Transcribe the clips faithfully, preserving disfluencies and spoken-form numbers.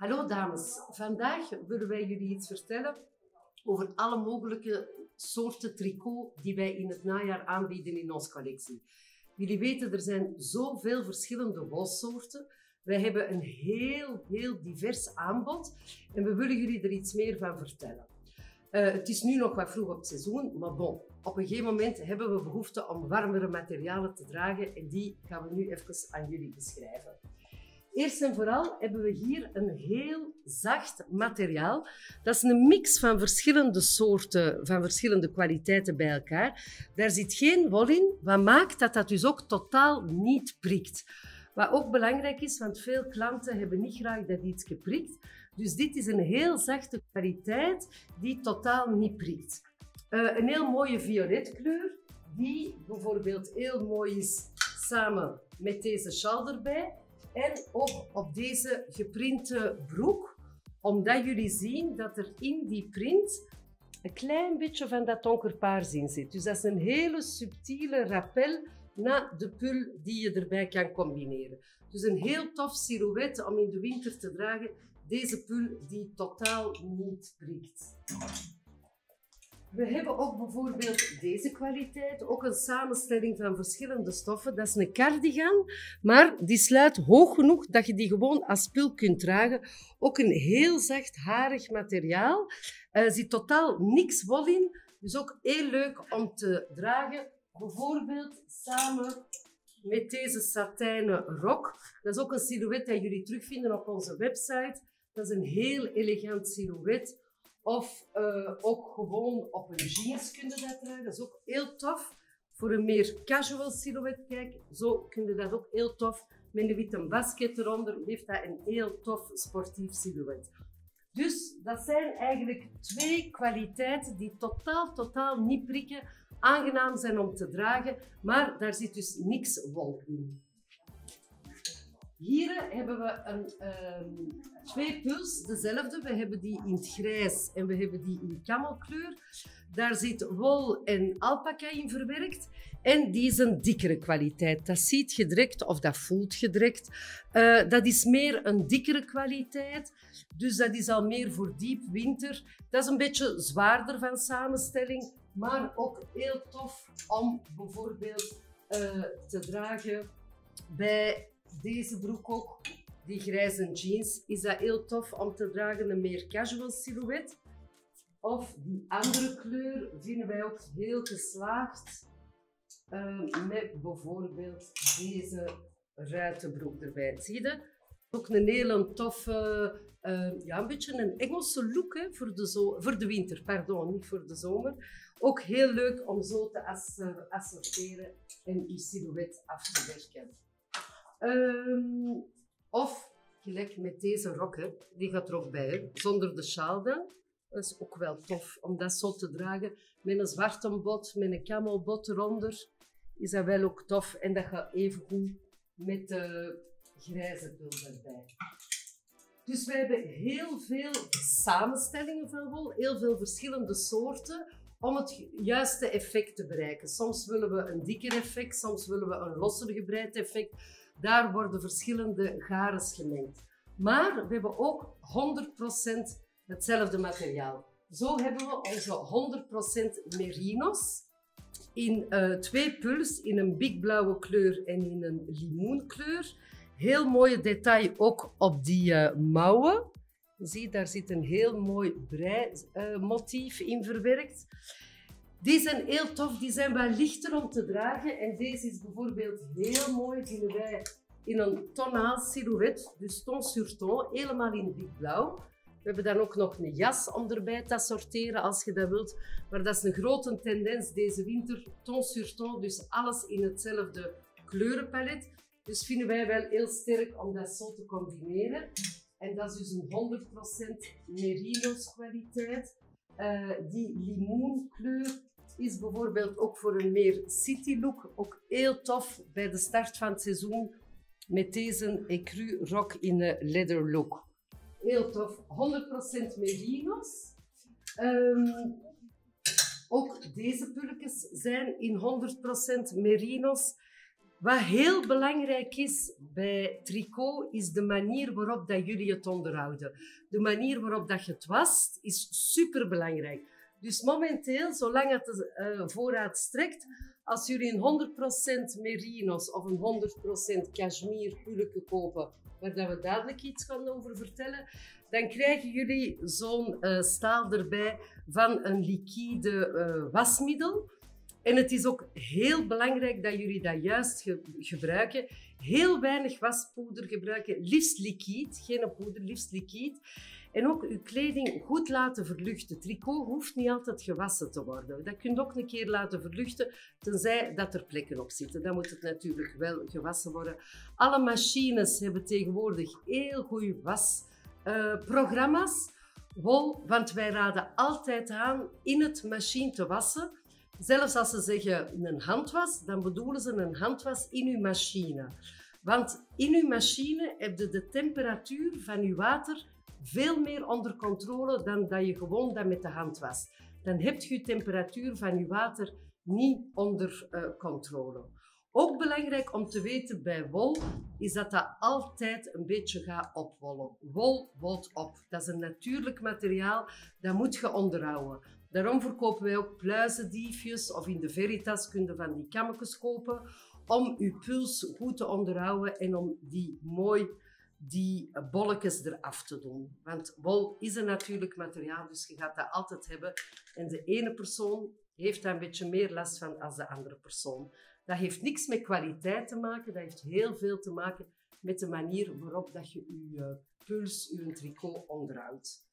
Hallo dames, vandaag willen wij jullie iets vertellen over alle mogelijke soorten tricot die wij in het najaar aanbieden in onze collectie. Jullie weten, er zijn zoveel verschillende wolsoorten. Wij hebben een heel, heel divers aanbod en we willen jullie er iets meer van vertellen. Uh, het is nu nog wat vroeg op het seizoen, maar bon, op een gegeven moment hebben we behoefte om warmere materialen te dragen en die gaan we nu even aan jullie beschrijven. Eerst en vooral hebben we hier een heel zacht materiaal. Dat is een mix van verschillende soorten, van verschillende kwaliteiten bij elkaar. Daar zit geen wol in, wat maakt dat dat dus ook totaal niet prikt. Wat ook belangrijk is, want veel klanten hebben niet graag dat iets prikt. Dus dit is een heel zachte kwaliteit die totaal niet prikt. Uh, een heel mooie violetkleur, die bijvoorbeeld heel mooi is samen met deze sjaal erbij. En ook op deze geprinte broek, omdat jullie zien dat er in die print een klein beetje van dat donkerpaars in zit. Dus dat is een hele subtiele rappel naar de pull die je erbij kan combineren. Dus een heel tof silhouet om in de winter te dragen. Deze pull die totaal niet prikt. We hebben ook bijvoorbeeld deze kwaliteit, ook een samenstelling van verschillende stoffen. Dat is een cardigan, maar die sluit hoog genoeg dat je die gewoon als pul kunt dragen. Ook een heel zacht harig materiaal. Er zit totaal niks wol in, dus ook heel leuk om te dragen. Bijvoorbeeld samen met deze satijnen rok. Dat is ook een silhouet dat jullie terugvinden op onze website. Dat is een heel elegant silhouet. Of uh, ook gewoon op een jeans kun je dat dragen. Dat is ook heel tof. Voor een meer casual silhouet, kijk, zo kun je dat ook heel tof. Met een witte basket eronder heeft dat een heel tof sportief silhouet. Dus dat zijn eigenlijk twee kwaliteiten die totaal, totaal niet prikken. Aangenaam zijn om te dragen, maar daar zit dus niks wol in. Hier hebben we een, um, twee puls, dezelfde. We hebben die in het grijs en we hebben die in kamelkleur. Daar zit wol en alpaca in verwerkt. En die is een dikkere kwaliteit. Dat ziet je direct of dat voelt je direct. Uh, dat is meer een dikkere kwaliteit. Dus dat is al meer voor diep winter. Dat is een beetje zwaarder van samenstelling. Maar ook heel tof om bijvoorbeeld uh, te dragen bij deze broek ook, die grijze jeans, is dat heel tof om te dragen, een meer casual silhouet. Of die andere kleur vinden wij ook heel geslaagd, uh, met bijvoorbeeld deze ruitenbroek erbij. Zie je? Ook een hele toffe, uh, ja, een beetje een Engelse look hè, voor, de zo voor de winter, pardon, niet voor de zomer. Ook heel leuk om zo te assorteren en je silhouet af te werken. Um, of gelijk met deze rok, hè. Die gaat er ook bij, hè. Zonder de sjaal dan. Dat is ook wel tof om dat zo te dragen. Met een zwarte bot, met een camelbot eronder, is dat wel ook tof. En dat gaat even goed met de grijze pul erbij. Dus wij hebben heel veel samenstellingen van wol, heel veel verschillende soorten, om het juiste effect te bereiken. Soms willen we een dikker effect, soms willen we een losser gebreid effect. Daar worden verschillende garens gemengd. Maar we hebben ook honderd procent hetzelfde materiaal. Zo hebben we onze honderd procent merinos in uh, twee puls, in een big blauwe kleur en in een limoenkleur. Heel mooie detail ook op die uh, mouwen. Zie, daar zit een heel mooi brei-motief uh, in verwerkt. Die zijn heel tof, die zijn wat lichter om te dragen. En deze is bijvoorbeeld heel mooi, vinden wij, in een tonaal silhouet. Dus ton sur ton, helemaal in dik blauw. We hebben dan ook nog een jas om erbij te assorteren als je dat wilt. Maar dat is een grote tendens deze winter, ton sur ton. Dus alles in hetzelfde kleurenpalet. Dus vinden wij wel heel sterk om dat zo te combineren. En dat is dus een honderd procent merinos kwaliteit. Uh, die limoenkleur is bijvoorbeeld ook voor een meer city look ook heel tof bij de start van het seizoen met deze écru rok in een leather look. Heel tof, honderd procent merinos. Um, ook deze pulletjes zijn in honderd procent merinos. Wat heel belangrijk is bij tricot is de manier waarop dat jullie het onderhouden. De manier waarop dat je het wast is superbelangrijk. Dus momenteel, zolang het de uh, voorraad strekt, als jullie een honderd procent merinos of een honderd procent cashmere pulletje kopen, waar dat we dadelijk iets gaan over vertellen, dan krijgen jullie zo'n uh, staal erbij van een liquide uh, wasmiddel. En het is ook heel belangrijk dat jullie dat juist ge gebruiken. Heel weinig waspoeder gebruiken, liefst liquide, geen poeder, liefst liquide. En ook uw kleding goed laten verluchten. Tricot hoeft niet altijd gewassen te worden. Dat kun je ook een keer laten verluchten, tenzij dat er plekken op zitten. Dan moet het natuurlijk wel gewassen worden. Alle machines hebben tegenwoordig heel goede wasprogramma's. Uh, Wol, want wij raden altijd aan in het machine te wassen. Zelfs als ze zeggen een handwas, dan bedoelen ze een handwas in uw machine. Want in uw machine heb je de temperatuur van uw water veel meer onder controle dan dat je gewoon dat met de hand wast. Dan heb je de temperatuur van je water niet onder uh, controle. Ook belangrijk om te weten bij wol is dat dat altijd een beetje gaat opwollen. Wol wolt op. Dat is een natuurlijk materiaal, dat moet je onderhouden. Daarom verkopen wij ook pluizendiefjes of in de Veritas kun je van die kammetjes kopen om je puls goed te onderhouden en om die mooi die bolletjes eraf te doen. Want wol is een natuurlijk materiaal, dus je gaat dat altijd hebben. En de ene persoon heeft daar een beetje meer last van dan de andere persoon. Dat heeft niks met kwaliteit te maken, dat heeft heel veel te maken met de manier waarop dat je je puls, je tricot onderhoudt.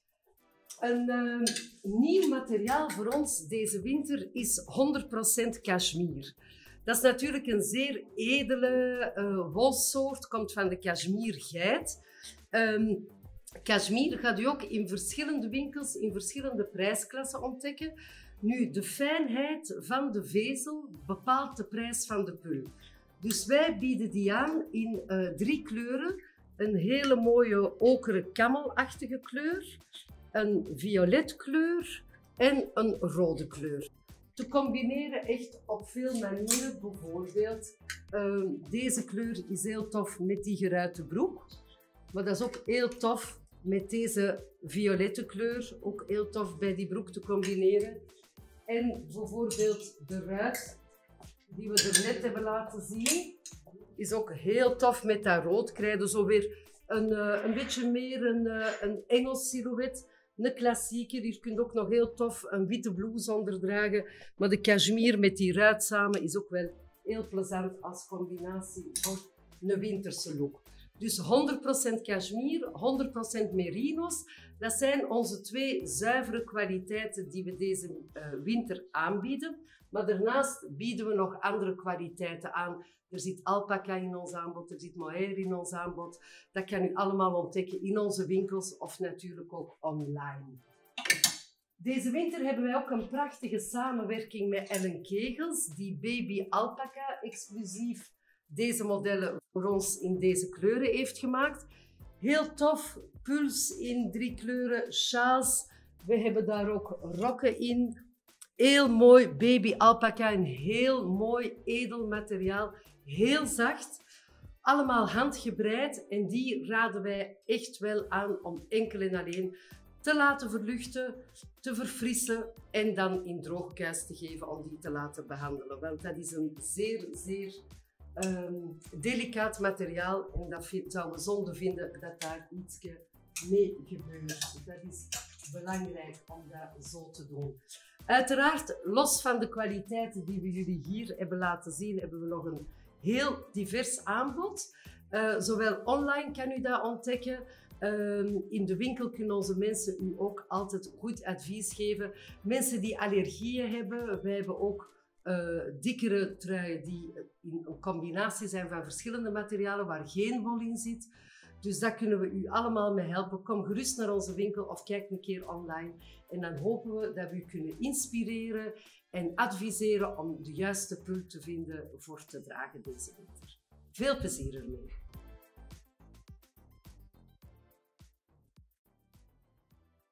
Een uh, nieuw materiaal voor ons deze winter is honderd procent cashmere. Dat is natuurlijk een zeer edele uh, wolsoort, komt van de cashmere-geit. Um, cashmere gaat u ook in verschillende winkels, in verschillende prijsklassen ontdekken. Nu, de fijnheid van de vezel bepaalt de prijs van de pul. Dus wij bieden die aan in uh, drie kleuren. Een hele mooie okere kamelachtige kleur, een violet kleur en een rode kleur. Te combineren echt op veel manieren. Bijvoorbeeld, uh, deze kleur is heel tof met die geruite broek. Maar dat is ook heel tof met deze violette kleur. Ook heel tof bij die broek te combineren. En bijvoorbeeld de ruit die we er net hebben laten zien, is ook heel tof met dat rood. Krijg je zo weer een, uh, een beetje meer een, uh, een Engels silhouet. Een klassieke, hier kun je ook nog heel tof een witte blouse onder dragen. Maar de cashmere met die ruit samen is ook wel heel plezant als combinatie voor een winterse look. Dus honderd procent cashmere, honderd procent merinos. Dat zijn onze twee zuivere kwaliteiten die we deze uh, winter aanbieden. Maar daarnaast bieden we nog andere kwaliteiten aan. Er zit alpaca in ons aanbod, er zit mohair in ons aanbod. Dat kan u allemaal ontdekken in onze winkels of natuurlijk ook online. Deze winter hebben wij ook een prachtige samenwerking met Ellen Kegels, die Baby Alpaca exclusief deze modellen voor ons in deze kleuren heeft gemaakt. Heel tof, puls in drie kleuren, sjaals. We hebben daar ook rokken in. Heel mooi baby alpaca, een heel mooi edel materiaal. Heel zacht, allemaal handgebreid en die raden wij echt wel aan om enkel en alleen te laten verluchten, te verfrissen en dan in droogkuis te geven om die te laten behandelen. Want dat is een zeer, zeer um, delicaat materiaal en dat vind, zouden we zonde vinden dat daar iets mee gebeurt. Dat is belangrijk om dat zo te doen. Uiteraard, los van de kwaliteiten die we jullie hier hebben laten zien, hebben we nog een heel divers aanbod. Uh, zowel online kan u dat ontdekken. Uh, in de winkel kunnen onze mensen u ook altijd goed advies geven. Mensen die allergieën hebben, wij hebben ook uh, dikkere truien die in een combinatie zijn van verschillende materialen waar geen wol in zit. Dus daar kunnen we u allemaal mee helpen. Kom gerust naar onze winkel of kijk een keer online. En dan hopen we dat we u kunnen inspireren en adviseren om de juiste pul te vinden voor te dragen deze winter. Veel plezier ermee!